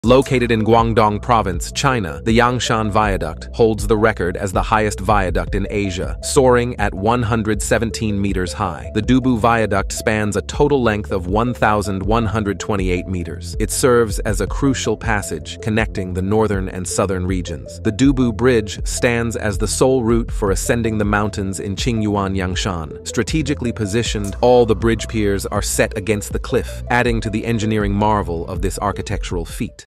Located in Guangdong Province, China, the Yangshan Viaduct holds the record as the highest viaduct in Asia, soaring at 117 meters high. The Dubu Viaduct spans a total length of 1,128 meters. It serves as a crucial passage connecting the northern and southern regions. The Dubu Bridge stands as the sole route for ascending the mountains in Qingyuan Yangshan. Strategically positioned, all the bridge piers are set against the cliff, adding to the engineering marvel of this architectural feat.